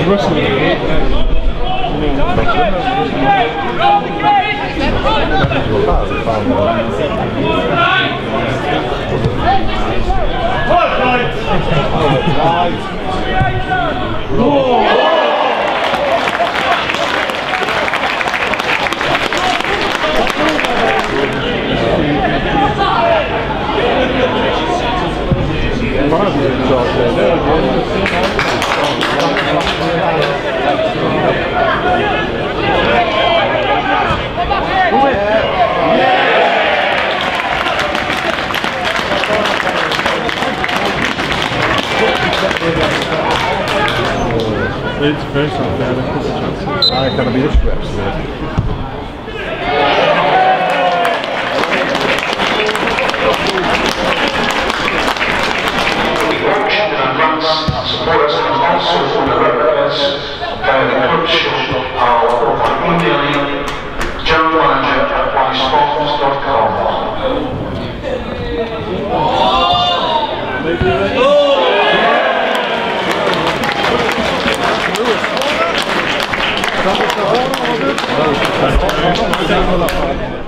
It's first up there, a couple of chances. I'm going to be the strips there. Support us also on the websites via the club shop or by emailing generalmanager@wisesports.com. That was